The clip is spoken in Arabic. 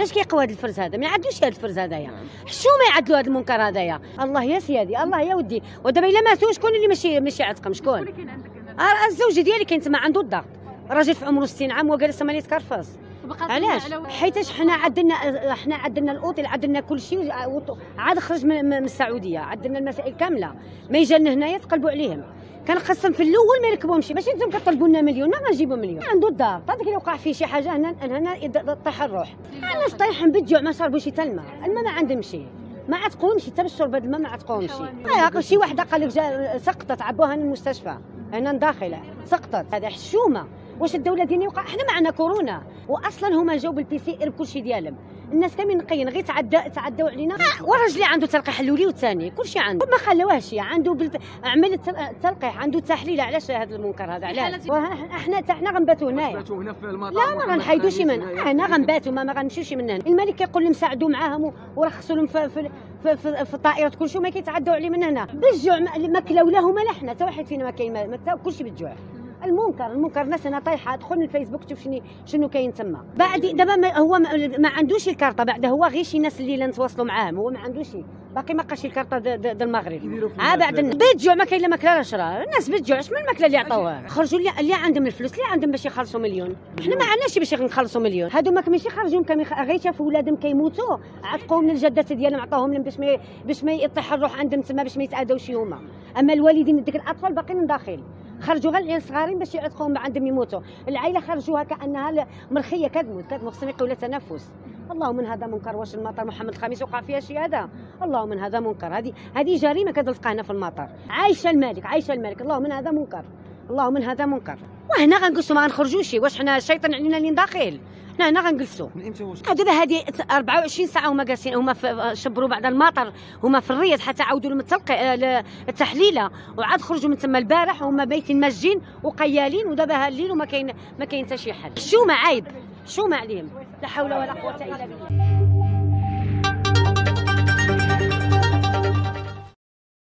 علاش كيقوى هذا الفرز هذا؟ ما يعدلوش هذا الفرز هذايا، حشومه يعدلوا هذا المنكر هذايا. الله يا سيادي، الله يا ودي. ودابا الا ماتوا شكون اللي ماشي عتقهم؟ شكون؟ الزوج ديالي كاين تما عنده الضغط، راجل في عمره 60 عام وجالس تما يتكرفص. علاش؟ حيتاش حنا عدلنا الاوتيل، عدلنا كل شيء، عاد خرج من السعوديه، عدلنا المسائل كامله. ما يجي لنا هنايا تقلبوا عليهم. كان خاصهم في الاول ما يركبوهمش، ماشي انتم كطلبوا لنا مليون، ما نجيبوا مليون. عنده الدار، هذاك اللي وقع فيه شي حاجه هنا طيح الروح. الناس طايحين بالجوع، ما شربوش حتى الماء، الماء ما عندهمش، ما عتقومش حتى بالشرب، هذا الماء ما عتقومش. شي وحده قال لك سقطت، عبوها للمستشفى هنا داخله، سقطت. هذا حشومه. واش الدوله ديالنا يوقع؟ حنا معنا كورونا، واصلا هما جاوا بالبي سي ار بكل شيء ديالهم. الناس كاملين نقيين، غير تعداو علينا. والراجل اللي عنده تلقيح الاولي والثاني كلشي عنده، ما خلاوهش عنده عمل التلقيح، عنده تحليل. علاش هذا المنكر هذا؟ علاش؟ حنا غنباتوا هنايا، هنا في المطار. لا ما غنحيدوش من هنا، غنباتوا ما غنمشيوش من هنا. الملك كيقول لهم ساعدوا معاهم ورخصوا لهم في الطائرات كلشي، وما كيتعداو عليه من هنا بالجوع. ما كلاو لا هما لا حنا، حتى واحد فينا ما كاين، كلشي بالجوع. المنكر الناس هنا طايحه. دخل الفيسبوك شوف شنو كاين تما. بعد دابا هو ما عندوش الكارطه، بعد هو غير شي ناس اللي نتواصلوا معاهم، هو ما عندوش باقي ما بقاش الكارطه د المغرب. بعد بالجوع ما كاين لا ماكله لا شرا، الناس بالجوع شنو الماكله اللي عطاوها؟ خرجوا اللي عندهم الفلوس، اللي عندهم باش يخلصوا مليون. حنا ما عندناش باش نخلصوا مليون. هادو ما ماشي خرجوا غير شافوا ولادهم كيموتوا، عتقوا من الجدات ديالهم عطاوهم لهم باش ما يطيح الروح عندهم تما، باش ما يتعداوش هما. اما الوالدين ديك الاطفال باقيين داخل، خرجوا غير العيال الصغارين باش يعتقوهم عندهم يموتوا. العائله خرجوها كانها مرخيه كتموت خصهم يقيوا تنفس. اللهم من هذا منكر. واش المطار محمد الخامس وقع فيها شي هذا؟ اللهم من هذا منكر. هذه جريمه كتلقى هنا في المطار. عايشه الملك. اللهم من هذا منكر، اللهم من هذا منكر. وهنا غنجلسوا ما غنخرجوش. واش حنا الشيطان علينا اللي داخل؟ حنا هنا غنجلسوا. من امتى واش؟ دابا هذه 24 ساعه هما جالسين، هما شبروا بعد المطر، هما في الرياض حتى عاودوا لهم التحليله، وعاد خرجوا من تما البارح وهما بايتين ماجين وقيالين، ودابا الليل وما كاين حتى شي حل. شو ما عيب، شو ما عليهم. لا حول ولا قوه الا بالله.